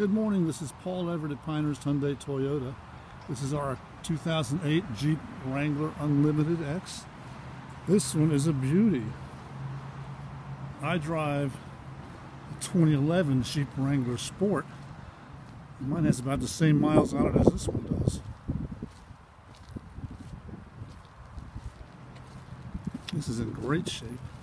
Good morning, this is Paul Everett at Pinehurst Hyundai Toyota. This is our 2008 Jeep Wrangler Unlimited X. This one is a beauty. I drive the 2011 Jeep Wrangler Sport. Mine has about the same miles on it as this one does. This is in great shape.